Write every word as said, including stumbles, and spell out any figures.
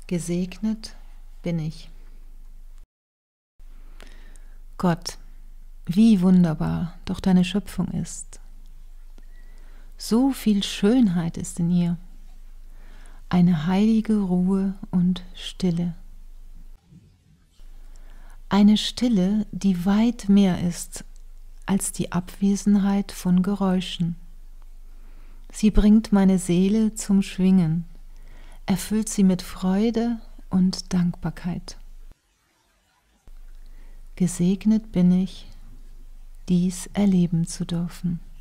Gesegnet bin ich. Gott, wie wunderbar doch deine Schöpfung ist. So viel Schönheit ist in ihr, eine heilige Ruhe und Stille. Eine Stille, die weit mehr ist als die Abwesenheit von Geräuschen. Sie bringt meine Seele zum Schwingen, erfüllt sie mit Freude und Dankbarkeit. Gesegnet bin ich, dies erleben zu dürfen.